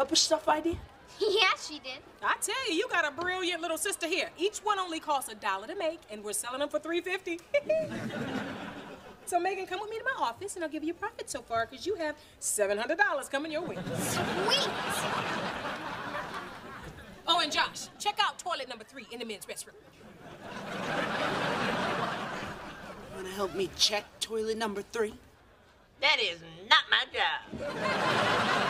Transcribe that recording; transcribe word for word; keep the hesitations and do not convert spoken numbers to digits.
couple stuff idea? Yeah, she did. I tell you, you got a brilliant little sister here. Each one only costs a dollar to make, and we're selling them for three fifty. So, Megan, come with me to my office, and I'll give you a profit so far, because you have seven hundred dollars coming your way. Sweet! Oh, and Josh, check out toilet number three in the men's restroom. Want to help me check toilet number three? That is not my job.